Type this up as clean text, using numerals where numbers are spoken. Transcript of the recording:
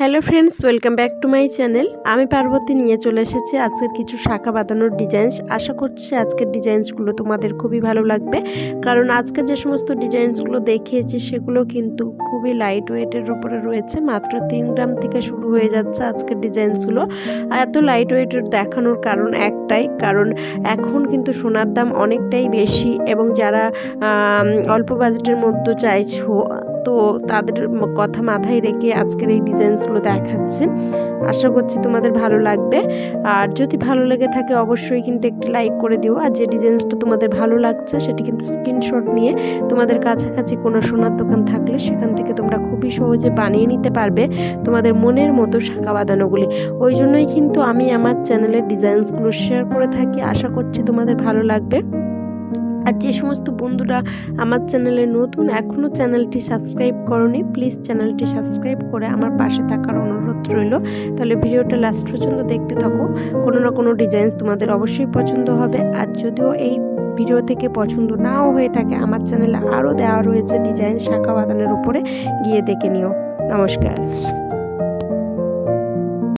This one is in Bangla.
Hello friends, welcome back to my channel. আমি পার্বতী নিয়ে চলে এসেছি আজকের কিছু শাঁখা বাঁধানোর ডিজাইনস। আশা করছি আজকের ডিজাইনসগুলো তোমাদের খুবই ভালো লাগবে, কারণ আজকে যে সমস্ত ডিজাইনসগুলো দেখিয়েছি সেগুলো কিন্তু খুবই লাইট ওয়েটের উপরে রয়েছে। মাত্র 3 গ্রাম থেকে শুরু হয়ে যাচ্ছে আজকের ডিজাইনসগুলো। এত লাইট ওয়েটের দেখানোর কারণ একটাই, কারণ এখন কিন্তু সোনার দাম অনেকটাই বেশি, এবং যারা অল্প বাজেটের মধ্যে চাইছো তো তাদের কথা মাথায় রেখে আজকের এই ডিজাইনসগুলো দেখাচ্ছি। আশা করছি তোমাদের ভালো লাগবে, আর যদি ভালো লেগে থাকে অবশ্যই কিন্তু একটি লাইক করে দিও। আর যে ডিজাইনসটা তোমাদের ভালো লাগছে সেটি কিন্তু স্ক্রিনশট নিয়ে তোমাদের কাছাকাছি কোনো সোনার দোকান থাকলে সেখান থেকে তোমরা খুবই সহজে বানিয়ে নিতে পারবে তোমাদের মনের মতো শাঁখা বাঁধানোগুলি। ওই জন্যই কিন্তু আমি আমার চ্যানেলের ডিজাইনসগুলো শেয়ার করে থাকি। আশা করছি তোমাদের ভালো লাগবে। আর যে সমস্ত বন্ধুরা আমার চ্যানেলে নতুন, এখনও চ্যানেলটি সাবস্ক্রাইব করোনি, প্লিজ চ্যানেলটি সাবস্ক্রাইব করে আমার পাশে থাকার অনুরোধ রইল। তাহলে ভিডিওটা লাস্ট পর্যন্ত দেখতে থাকো, কোনো না কোনো ডিজাইনস তোমাদের অবশ্যই পছন্দ হবে। আর যদিও এই ভিডিও থেকে পছন্দ নাও হয়ে থাকে, আমার চ্যানেলে আরও দেওয়া রয়েছে ডিজাইন শাঁখা বাঁধানোর উপরে, গিয়ে দেখে নিও। নমস্কার।